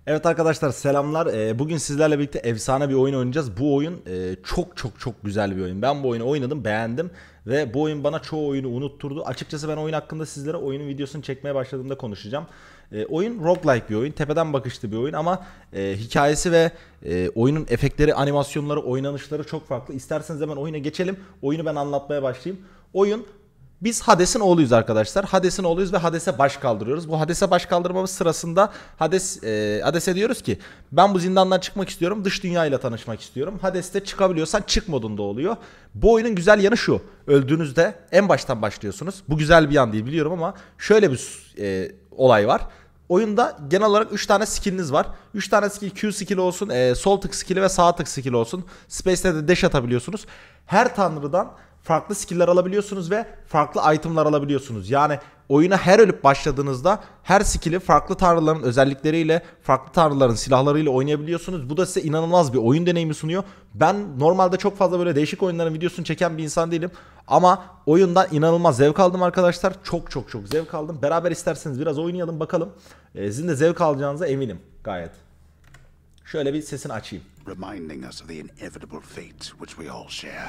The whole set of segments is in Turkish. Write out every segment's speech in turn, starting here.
Evet arkadaşlar selamlar. Bugün sizlerle birlikte efsane bir oyun oynayacağız. Bu oyun çok güzel bir oyun. Ben bu oyunu oynadım, beğendim ve bu oyun bana çoğu oyunu unutturdu. Açıkçası ben oyun hakkında sizlere oyunun videosunu çekmeye başladığımda konuşacağım. Oyun roguelike bir oyun, tepeden bakışlı bir oyun ama hikayesi ve oyunun efektleri, animasyonları, oynanışları çok farklı. İsterseniz hemen oyuna geçelim. Oyunu ben anlatmaya başlayayım. Oyun Biz Hades'in oğluyuz arkadaşlar. Hades'in oğluyuz ve Hades'e baş kaldırıyoruz. Bu Hades'e baş kaldırmamız sırasında Hades'e diyoruz ki ben bu zindandan çıkmak istiyorum. Dış dünya ile tanışmak istiyorum. Hades de çıkabiliyorsan çık modunda oluyor. Bu oyunun güzel yanı şu. Öldüğünüzde en baştan başlıyorsunuz. Bu güzel bir yan değil biliyorum ama şöyle bir olay var. Oyunda genel olarak 3 tane skill'iniz var. 3 tane skill, Q skill olsun, sol tık skill'i ve sağ tık skill olsun. Space'te de dash atabiliyorsunuz. Her tanrıdan farklı skill'ler alabiliyorsunuz ve farklı item'lar alabiliyorsunuz. Yani oyuna her ölüp başladığınızda her skill'i farklı tanrıların özellikleriyle, farklı tanrıların silahlarıyla oynayabiliyorsunuz. Bu da size inanılmaz bir oyun deneyimi sunuyor. Ben normalde çok fazla böyle değişik oyunların videosunu çeken bir insan değilim. Ama oyundan inanılmaz zevk aldım arkadaşlar. Çok zevk aldım. Beraber isterseniz biraz oynayalım bakalım. Sizin de zevk alacağınıza eminim gayet. Şöyle bir sesini açayım. Reminding us of the inevitable fate which we all share.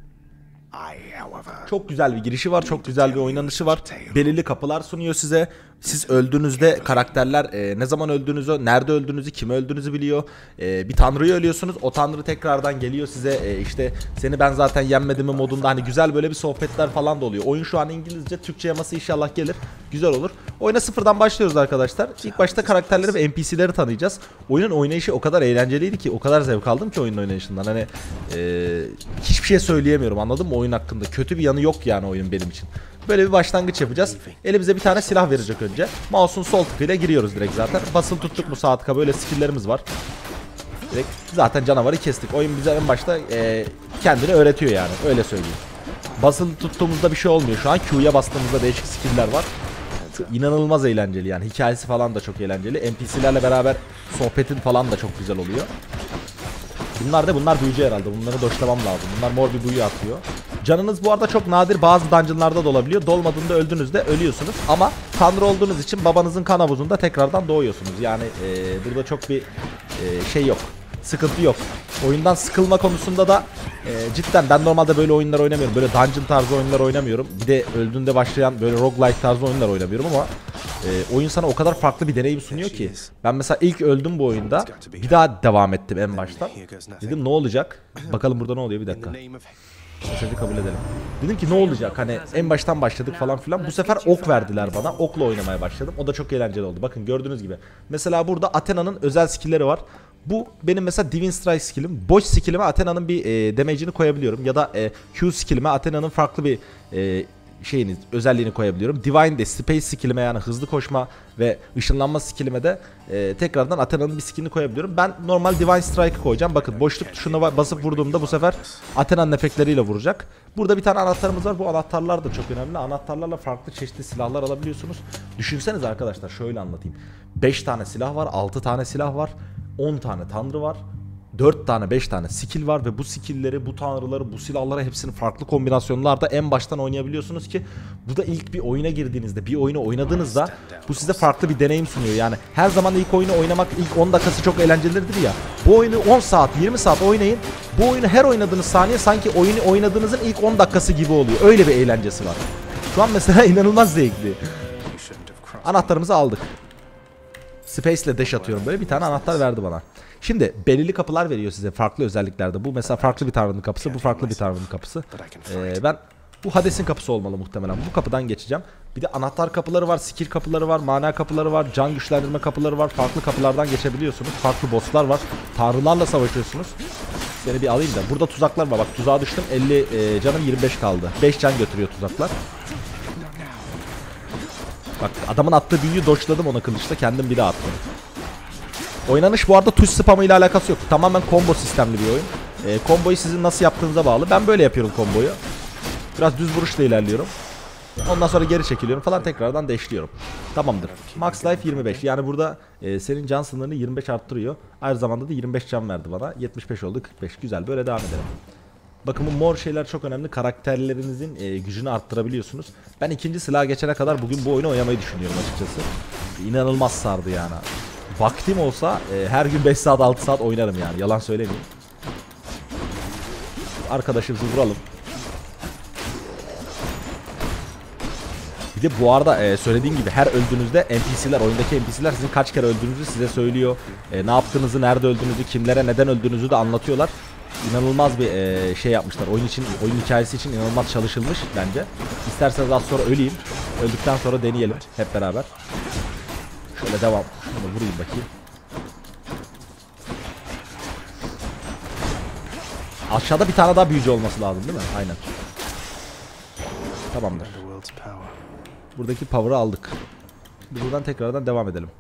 Çok güzel bir girişi var, çok güzel bir oynanışı var. Belirli kapılar sunuyor size. Siz öldüğünüzde karakterler ne zaman öldüğünüzü, nerede öldüğünüzü, kimi öldüğünüzü biliyor. Bir tanrıyı ölüyorsunuz, o tanrı tekrardan geliyor size. İşte seni ben zaten yenmedim mi modunda hani güzel böyle bir sohbetler falan da oluyor. Oyun şu an İngilizce, Türkçe yaması inşallah gelir. Güzel olur. Oyuna sıfırdan başlıyoruz arkadaşlar. İlk başta karakterleri ve NPC'leri tanıyacağız. Oyunun oynayışı o kadar eğlenceliydi ki, o kadar zevk aldım ki oyunun oynayışından. Hani hiçbir şey söyleyemiyorum, anladın mı oyun hakkında? Kötü bir yanı yok yani oyun benim için. Böyle bir başlangıç yapacağız. Elimize bir tane silah verecek önce. Mouse'un sol tıkıyla giriyoruz direkt zaten. Basılı tuttuk mu sağ tıka böyle skill'lerimiz var. Direkt zaten canavarı kestik. Oyun bize en başta kendini öğretiyor yani. Öyle söyleyeyim. Basılı tuttuğumuzda bir şey olmuyor şu an. Q'ya bastığımızda değişik skill'ler var. İnanılmaz eğlenceli yani. Hikayesi falan da çok eğlenceli. NPC'lerle beraber sohbetin falan da çok güzel oluyor. Bunlar büyücü herhalde. Bunları doşlamam lazım. Bunlar mor bir büyü atıyor. Canınız bu arada çok nadir bazı dungeonlarda da olabiliyor. Dolmadığında öldüğünüzde ölüyorsunuz. Ama tanrı olduğunuz için babanızın kan havuzunda tekrardan doğuyorsunuz. Yani burada çok bir şey yok. Sıkıntı yok. Oyundan sıkılma konusunda da cidden ben normalde böyle oyunlar oynamıyorum. Böyle dungeon tarzı oyunlar oynamıyorum. Bir de öldüğünde başlayan böyle roguelike tarzı oyunlar oynamıyorum ama oyun sana o kadar farklı bir deneyim sunuyor ki. Ben mesela ilk öldüm bu oyunda. Bir daha devam ettim en baştan. Dedim ne olacak? Bakalım burada ne oluyor, bir dakika. Sözü kabul edelim. Dedim ki ne olacak, hani en baştan başladık falan filan. Bu sefer ok verdiler bana. Okla oynamaya başladım. O da çok eğlenceli oldu. Bakın gördüğünüz gibi. Mesela burada Athena'nın özel skill'leri var. Bu benim mesela Divine Strike skill'im. Boş skill'ime Athena'nın bir damage'ini koyabiliyorum. Ya da Q skill'ime Athena'nın farklı bir özelliğini koyabiliyorum. Divine de Space skill'ime yani hızlı koşma ve ışınlanma skill'ime de tekrardan Athena'nın bir skill'ini koyabiliyorum. Ben normal Divine Strike'ı koyacağım. Bakın boşluk tuşuna basıp vurduğumda bu sefer Athena'nın efektleriyle vuracak. Burada bir tane anahtarımız var. Bu anahtarlar da çok önemli. Anahtarlarla farklı çeşitli silahlar alabiliyorsunuz. Düşünsenize arkadaşlar, şöyle anlatayım. 5 tane silah var, 6 tane silah var, 10 tane tanrı var. 4 tane 5 tane skill var ve bu skill'leri, bu tanrıları, bu silahları hepsini farklı kombinasyonlarda en baştan oynayabiliyorsunuz ki bu da ilk bir oyuna girdiğinizde, bir oyunu oynadığınızda bu size farklı bir deneyim sunuyor. Yani her zaman ilk oyunu oynamak, ilk 10 dakikası çok eğlencelidir ya. Bu oyunu 10 saat, 20 saat oynayın. Bu oyunu her oynadığınız saniye sanki oyunu oynadığınızın ilk 10 dakikası gibi oluyor. Öyle bir eğlencesi var. Şu an mesela inanılmaz zevkli. Anahtarımızı aldık. Space ile dash atıyorum böyle. Bir tane anahtar verdi bana. Şimdi belirli kapılar veriyor size farklı özelliklerde. Bu mesela farklı bir tanrının kapısı, bu farklı bir tanrının kapısı. Ben bu Hades'in kapısı olmalı muhtemelen. Bu kapıdan geçeceğim. Bir de anahtar kapıları var, skill kapıları var, mana kapıları var, can güçlendirme kapıları var. Farklı kapılardan geçebiliyorsunuz. Farklı bosslar var. Tanrılarla savaşıyorsunuz. Seni bir alayım da. Burada tuzaklar var. Bak tuzağa düştüm. 50 canım 25 kaldı. 5 can götürüyor tuzaklar. Bak adamın attığı büyüyü doçladım ona kılıçla, kendim bile attım. Oynanış bu arada tuş spamı ile alakası yok. Tamamen combo sistemli bir oyun. Komboyu sizin nasıl yaptığınıza bağlı. Ben böyle yapıyorum komboyu. Biraz düz vuruşla ilerliyorum. Ondan sonra geri çekiliyorum falan, tekrardan dashliyorum. Tamamdır. Max life 25. Yani burada senin can sınırını 25 arttırıyor. Aynı zamanda da 25 can verdi bana. 75 oldu, 45. Güzel, böyle devam edelim. Bakın bu mor şeyler çok önemli. Karakterlerinizin gücünü arttırabiliyorsunuz. Ben ikinci silaha geçene kadar bugün bu oyunu oynamayı düşünüyorum açıkçası. İnanılmaz sardı yani. vaktim olsa her gün 5 saat 6 saat oynarım yani, yalan söylemeyeyim. Arkadaşımızı vuralım. Bir de bu arada söylediğim gibi her öldüğünüzde NPC'ler, oyundaki NPC'ler sizin kaç kere öldüğünüzü size söylüyor. Ne yaptığınızı, nerede öldüğünüzü, kimlere neden öldüğünüzü de anlatıyorlar. İnanılmaz bir şey yapmışlar. Oyun hikayesi için inanılmaz çalışılmış bence. İsterseniz az sonra öleyim. Öldükten sonra deneyelim hep beraber. Şöyle devam. Şunu vurayım bakayım. Aşağıda bir tane daha büyücü olması lazım değil mi? Aynen. Tamamdır. Buradaki power'ı aldık. Şimdi buradan tekrardan devam edelim.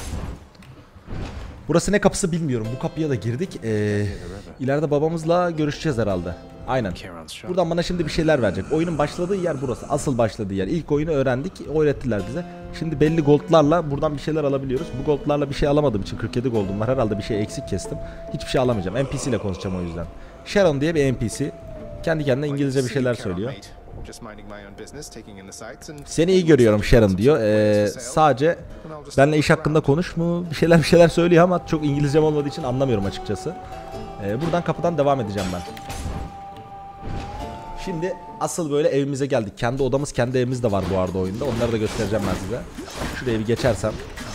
Burası ne kapısı bilmiyorum. Bu kapıya da girdik. İleride babamızla görüşeceğiz herhalde. Aynen. Buradan bana şimdi bir şeyler verecek. Oyunun başladığı yer burası. Asıl başladığı yer. İlk oyunu öğrendik. Öğrettiler bize. Şimdi belli goldlarla buradan bir şeyler alabiliyoruz. Bu goldlarla bir şey alamadığım için 47 goldum var. Herhalde bir şey eksik kestim. Hiçbir şey alamayacağım. NPC ile konuşacağım o yüzden. Sharon diye bir NPC. Kendi kendine İngilizce bir şeyler söylüyor. Seni iyi görüyorum Sharon diyor. Sadece benimle iş hakkında konuş mu? Bir şeyler söylüyor ama çok İngilizcem olmadığı için anlamıyorum açıkçası. Buradan kapıdan devam edeceğim ben. Şimdi asıl böyle evimize geldik. Kendi odamız, kendi evimiz de var bu arada oyunda. Onları da göstereceğim ben size. Şuraya bir geçersem.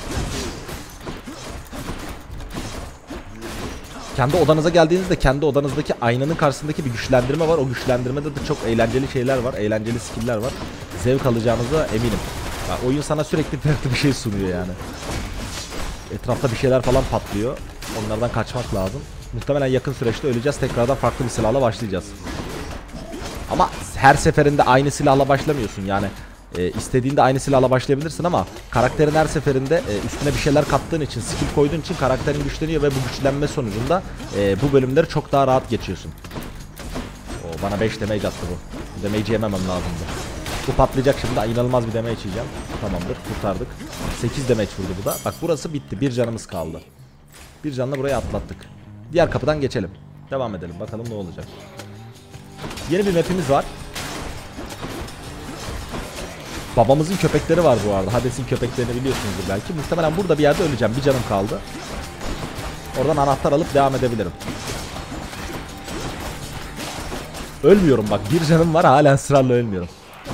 Kendi odanıza geldiğinizde kendi odanızdaki aynanın karşısındaki bir güçlendirme var. O güçlendirmede de çok eğlenceli şeyler var. Eğlenceli skill'ler var. Zevk alacağınıza eminim. Ya, oyun sana sürekli farklı bir şey sunuyor yani. Etrafta bir şeyler falan patlıyor. Onlardan kaçmak lazım. Muhtemelen yakın süreçte öleceğiz. Tekrardan farklı bir silahla başlayacağız. Ama her seferinde aynı silahla başlamıyorsun yani. İstediğinde aynı silahla başlayabilirsin ama karakterin her seferinde üstüne bir şeyler kattığın için, skill koyduğun için karakterin güçleniyor ve bu güçlenme sonucunda bu bölümleri çok daha rahat geçiyorsun. Bana 5 damage attı bu. Bu damage'i yememem lazımdı. Bu patlayacak şimdi, inanılmaz bir damage yiyeceğim. Tamamdır, kurtardık. 8 damage vurdu bu da. Bak burası bitti, bir canımız kaldı. Bir canla burayı atlattık. Diğer kapıdan geçelim. Devam edelim, bakalım ne olacak. Yeni bir map'imiz var. Babamızın köpekleri var bu arada. Hades'in köpeklerini biliyorsunuzdur belki. Muhtemelen burada bir yerde öleceğim. Bir canım kaldı. Oradan anahtar alıp devam edebilirim. Ölmüyorum bak. Bir canım var, hala ısrarla ölmüyorum.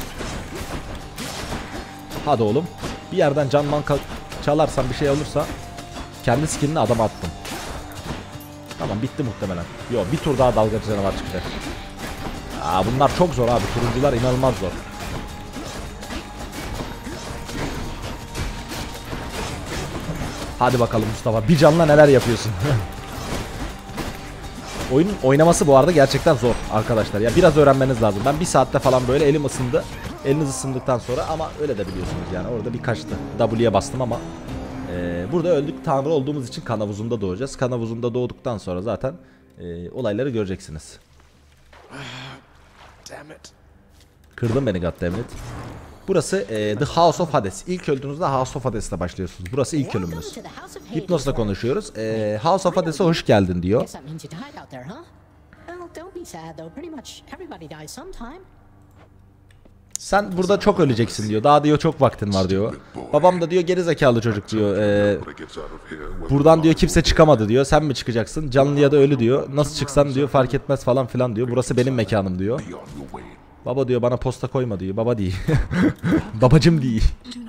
Hadi oğlum. Bir yerden canman çalarsan, bir şey olursa kendi skinini adama attım. Tamam, bitti muhtemelen. Yo, bir tur daha dalgacı canavar çıkacak. Bunlar çok zor abi. Turuncular inanılmaz zor. Hadi bakalım Mustafa. Bir canla neler yapıyorsun? Oyunun oynaması bu arada gerçekten zor arkadaşlar. Ya biraz öğrenmeniz lazım. Ben bir saatte falan böyle elim ısındı. Eliniz ısındıktan sonra ama öyle de biliyorsunuz yani. Orada bir kaçtı. W'ye bastım ama burada öldük. Tanrı olduğumuz için kan havuzunda doğacağız. Kan havuzunda doğduktan sonra zaten olayları göreceksiniz. Kırdın beni goddammit. Burası The House of Hades. İlk öldüğünüzde House of Hades'le başlıyorsunuz. Burası ilk ölümümüz. Hipnos'la konuşuyoruz. House of Hades'e hoş geldin diyor. Sen burada çok öleceksin diyor. Daha diyor çok vaktin var diyor. Babam da diyor geri zekalı çocuk diyor. Buradan diyor kimse çıkamadı diyor. Sen mi çıkacaksın? Canlı ya da ölü diyor. Nasıl çıksan diyor fark etmez falan filan diyor. Burası benim mekanım diyor. Baba diyor bana posta koyma diyor. Baba değil. Babacım değil.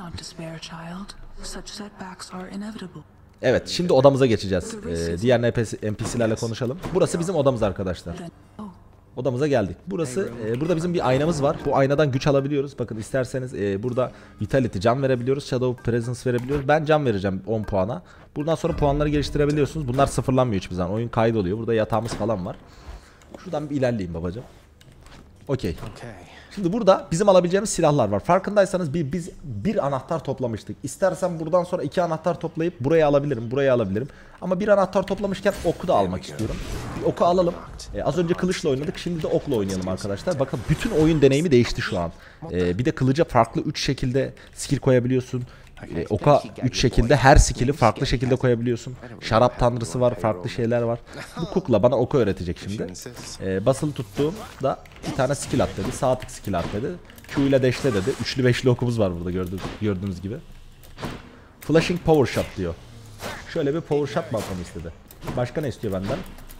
Evet, şimdi odamıza geçeceğiz. Diğer NPC'lerle konuşalım. Burası bizim odamız arkadaşlar. Odamıza geldik. Burada bizim bir aynamız var. Bu aynadan güç alabiliyoruz. Bakın isterseniz burada Vitality can verebiliyoruz. Shadow Presence verebiliyoruz. Ben can vereceğim 10 puana. Buradan sonra puanları geliştirebiliyorsunuz. Bunlar sıfırlanmıyor hiçbir zaman. Oyun kaydoluyor. Burada yatağımız falan var. Şuradan bir ilerleyeyim babacığım. Okey. Şimdi burada bizim alabileceğimiz silahlar var. Farkındaysanız biz bir anahtar toplamıştık. İstersen buradan sonra 2 anahtar toplayıp buraya alabilirim, buraya alabilirim. Ama bir anahtar toplamışken oku da almak istiyorum. Bir oku alalım. Az önce kılıçla oynadık, şimdi de okla oynayalım arkadaşlar. Bakın bütün oyun deneyimi değişti şu an. Bir de kılıca farklı 3 şekilde skill koyabiliyorsun. Oka 3 şekilde her skill'i farklı şekilde koyabiliyorsun. Şarap tanrısı var, farklı şeyler var. Bu kukla bana oku öğretecek şimdi. Basılı tuttuğumda bir tane skill at dedi. Sağ tık skill at dedi. Q ile dash'le dedi. Üçlü beşli okumuz var burada gördüğünüz gibi. Flashing power shot diyor. Şöyle bir power shot mı atmamı istedi. Başka ne istiyor benden?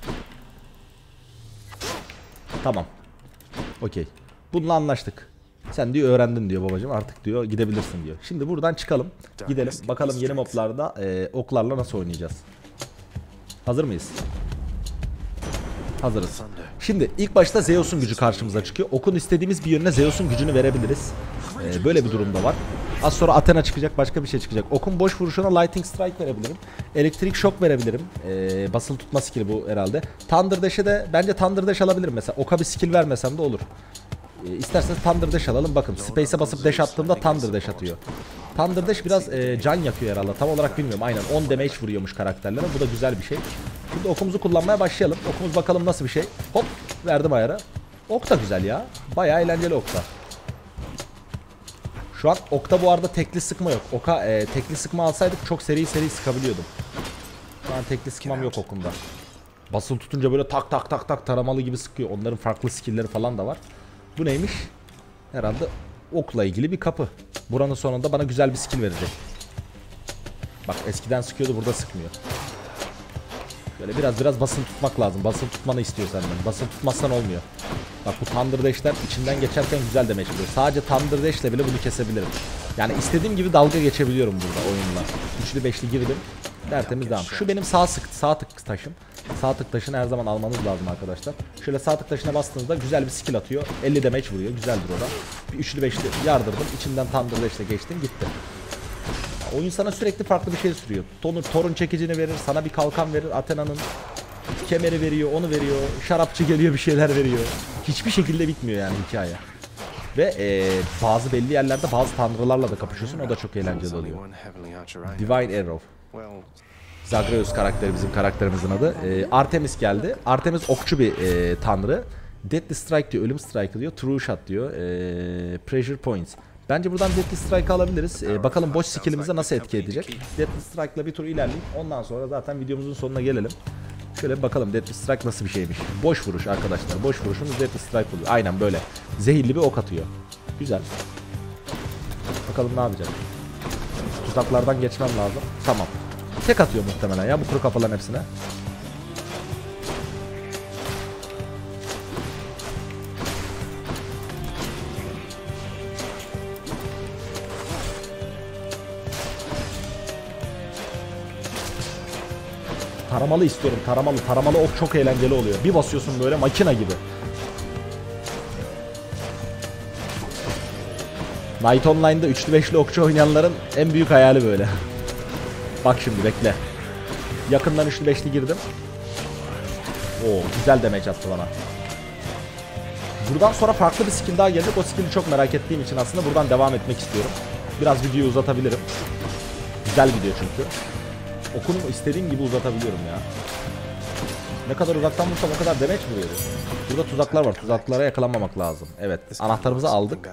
Tamam. Okey. Bununla anlaştık. Sen diyor öğrendin diyor babacığım, artık diyor gidebilirsin diyor. Şimdi buradan çıkalım. Gidelim. Bakalım yeni moblarda oklarla nasıl oynayacağız. Hazır mıyız? Hazırız. Şimdi ilk başta Zeus'un gücü karşımıza çıkıyor. Okun istediğimiz bir yönüne Zeus'un gücünü verebiliriz. Böyle bir durumda var. Az sonra Athena çıkacak, başka bir şey çıkacak. Okun boş vuruşuna Lightning Strike verebilirim. Elektrik Shock verebilirim. Basılı tutma skill'i bu herhalde. Thunder Dash'e de bence Thunder Dash alabilirim mesela. Oka bir skill vermesem de olur. İsterseniz Thunder Dash alalım. Bakın Space'e basıp dash attığımda Thunder Dash atıyor. Thunder Dash biraz can yakıyor herhalde. Tam olarak bilmiyorum. Aynen 10 damage vuruyormuş karakterlere. Bu da güzel bir şey. Şimdi okumuzu kullanmaya başlayalım. Okumuz bakalım nasıl bir şey. Hop verdim ayara. Ok da güzel ya. Bayağı eğlenceli okta. Şu an okta bu arada tekli sıkma yok. Oka tekli sıkma alsaydık çok seri sıkabiliyordum. Şu an tekli sıkmam yok okumda. Basılı tutunca böyle tak tak tak tak taramalı gibi sıkıyor. Onların farklı skill'leri falan da var. Bu neymiş? Herhalde okla ilgili bir kapı. Buranın sonunda bana güzel bir skill verecek. Bak eskiden sıkıyordu, burada sıkmıyor. Böyle biraz basılı tutmak lazım. Basılı tutmanı istiyor senden. Basılı tutmazsan olmuyor. Bak bu Thunder Dash'ler içinden geçerken güzel damage vuruyor. Sadece Thunder Dash'le bile bunu kesebilirim. Yani istediğim gibi dalga geçebiliyorum burada oyunla. Üçlü beşli girdim. Tertemiz devam. Şu benim sağ tık taşım. Sağ tık taşını her zaman almanız lazım arkadaşlar. Şöyle sağ tık taşına bastığınızda güzel bir skill atıyor. 50 damage vuruyor. Güzeldir o da. Bir üçlü beşli yardırdım. İçinden Thunder Dash'le geçtim gitti. Oyun sana sürekli farklı bir şey sürüyor. Thor'un çekicini verir. Sana bir kalkan verir. Athena'nın kemeri veriyor. Onu veriyor. Şarapçı geliyor bir şeyler veriyor. Hiçbir şekilde bitmiyor yani hikaye. Ve bazı belli yerlerde bazı tanrılarla da kapışıyorsun. O da çok eğlenceli oluyor. Divine Arrow. Zagreus karakteri bizim karakterimizin adı. Artemis geldi. Artemis okçu bir tanrı. Deadly Strike diyor. Ölüm Strike diyor. True Shot diyor. Pressure Points. Bence buradan Deadly Strike alabiliriz. Bakalım boş skill'imize nasıl etki edecek. Deadly Strike'la bir tur ilerleyip ondan sonra zaten videomuzun sonuna gelelim. Şöyle bir bakalım Deadly Strike nasıl bir şeymiş. Boş vuruş arkadaşlar. Boş vuruşumuz Deadly Strike oluyor. Aynen böyle. Zehirli bir ok atıyor. Güzel. Bakalım ne yapacak. Tuzaklardan geçmem lazım. Tamam. Tek atıyor muhtemelen ya bu kuru kafaların hepsine. Taramalı istiyorum. Taramalı ok çok eğlenceli oluyor. Bir basıyorsun böyle makina gibi. Night Online'da üçlü beşli okçu oynayanların en büyük hayali böyle. Bak şimdi bekle. Yakından üçlü beşli girdim. Oo güzel damage attı bana. Buradan sonra farklı bir skill daha gelecek. O skill'i çok merak ettiğim için aslında buradan devam etmek istiyorum. Biraz videoyu uzatabilirim. Güzel gidiyor çünkü. Okunu istediğim gibi uzatabiliyorum ya. Ne kadar uzaktan vursam o kadar damage vuruyor. Burada tuzaklar var. Tuzaklara yakalanmamak lazım. Evet. Anahtarımızı aldık.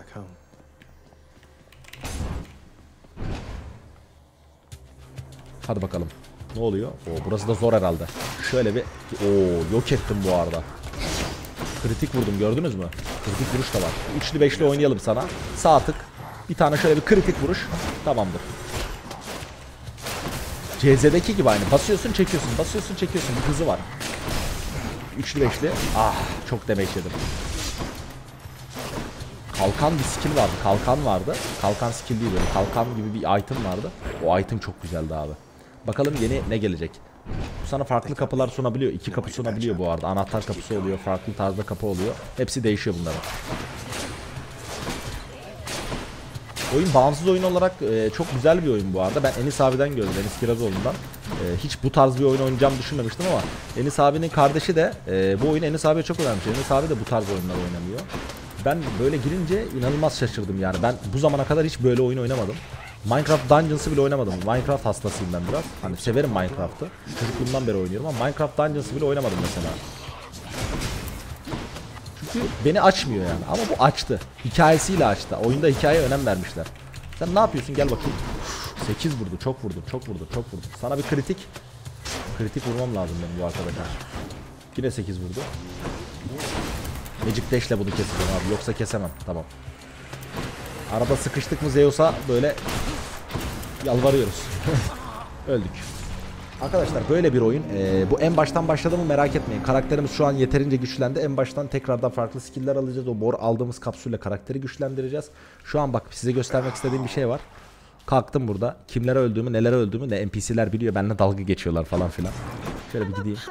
Hadi bakalım. Ne oluyor? Oo, burası da zor herhalde. Şöyle bir... Oo, yok ettim bu arada. Kritik vurdum, gördünüz mü? Kritik vuruş da var. Üçlü beşli oynayalım sana. Sağ tık. Bir tane şöyle bir kritik vuruş. Tamamdır. CZ'deki gibi aynı. Basıyorsun çekiyorsun. Basıyorsun çekiyorsun. Bir hızı var. Üçlü beşli. Ah çok damage yedim. Kalkan bir skill vardı. Kalkan vardı. Kalkan skill değil böyle. Kalkan gibi bir item vardı. O item çok güzeldi abi. Bakalım yeni ne gelecek. Bu sana farklı kapılar sunabiliyor. 2 kapı sunabiliyor bu arada. Anahtar kapısı oluyor. Farklı tarzda kapı oluyor. Hepsi değişiyor bunların. Oyun bağımsız oyun olarak çok güzel bir oyun bu arada. Ben Enis abiden gördüm. Enis Kirazoğlu'ndan. Hiç bu tarz bir oyun oynayacağımı düşünmemiştim ama Enis abinin kardeşi de bu oyunu Enis abiye çok önermiş. Enis abi de bu tarz oyunlar oynamıyor. Ben böyle girince inanılmaz şaşırdım yani. Ben bu zamana kadar hiç böyle oyun oynamadım. Minecraft Dungeons'ı bile oynamadım. Minecraft hastasıyım ben biraz. Hani severim Minecraft'ı. Çocukluğumdan beri oynuyorum ama Minecraft Dungeons'ı bile oynamadım mesela. Çünkü beni açmıyor yani. Ama bu açtı. Hikayesiyle açtı. Oyunda hikayeye önem vermişler. Sen ne yapıyorsun? Gel bakayım. 8 vurdu. Çok vurdu. Çok vurdu. Çok vurdu. Sana bir kritik. Kritik vurmam lazım benim bu arkadaşa. Yine 8 vurdu. Magic Dash'le bunu keseceğim abi. Yoksa kesemem. Tamam. Arada sıkıştık mı Zeus'a böyle yalvarıyoruz. Öldük. Arkadaşlar böyle bir oyun. Bu en baştan başladı mı merak etmeyin. Karakterimiz şu an yeterince güçlendi. En baştan tekrardan farklı skill'ler alacağız. O mor aldığımız kapsülle karakteri güçlendireceğiz. Şu an bak size göstermek istediğim bir şey var. Kalktım burada. Kimlere öldüğümü, nelere öldüğümü de NPC'ler biliyor. Benimle dalga geçiyorlar falan filan. Şöyle bir gideyim.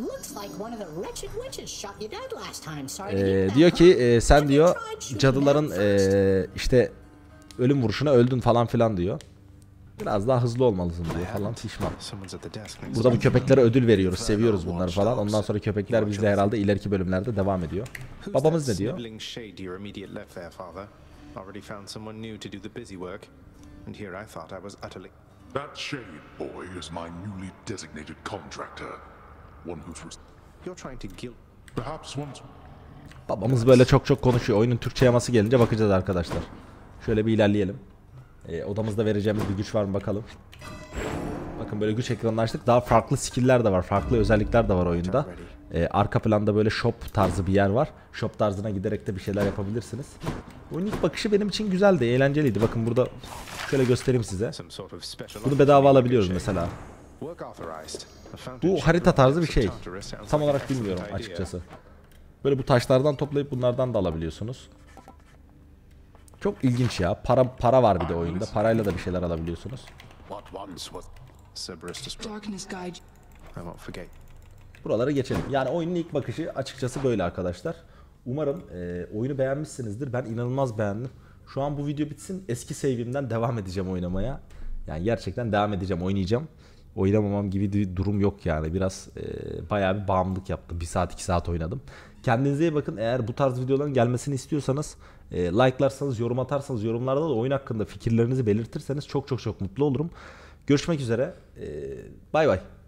Diyor ki sen diyor cadıların işte ölüm vuruşuna öldün falan filan diyor. Biraz daha hızlı olmalısın diyor falan pişman. Burada bu köpeklere ödül veriyoruz, seviyoruz bunları falan. Ondan sonra köpekler bizle herhalde ileriki bölümlerde devam ediyor. Babamız ne diyor? That shade boy is my newly designated contractor. One who's perhaps once. Babamız böyle çok konuşuyor. Oyunun Türkçe yaması gelince bakacağız arkadaşlar. Şöyle bir ilerleyelim. Odamızda vereceğimiz bir güç var mı bakalım. Bakın böyle güç ekranını açtık. Daha farklı skill'ler de var. Farklı özellikler de var oyunda. Arka planda böyle shop tarzı bir yer var. Shop tarzına giderek de bir şeyler yapabilirsiniz. Oyunun ilk bakışı benim için güzeldi. Eğlenceliydi. Bakın burada şöyle göstereyim size. Bunu bedava alabiliyoruz mesela. Bu harita tarzı bir şey. Tam olarak bilmiyorum açıkçası. Böyle bu taşlardan toplayıp bunlardan da alabiliyorsunuz. Çok ilginç ya. Para var bir de oyunda. Parayla da bir şeyler alabiliyorsunuz. Buraları geçelim. Yani oyunun ilk bakışı açıkçası böyle arkadaşlar. Umarım oyunu beğenmişsinizdir. Ben inanılmaz beğendim. Şu an bu video bitsin. Eski save'imden devam edeceğim oynamaya. Yani gerçekten devam edeceğim. Oynayacağım. Oynamamam gibi bir durum yok yani. Biraz bayağı bir bağımlılık yaptım. 1 saat 2 saat oynadım. Kendinize iyi bakın. Eğer bu tarz videoların gelmesini istiyorsanız like'larsanız, yorum atarsanız, yorumlarda da oyun hakkında fikirlerinizi belirtirseniz çok mutlu olurum. Görüşmek üzere. Bay bay.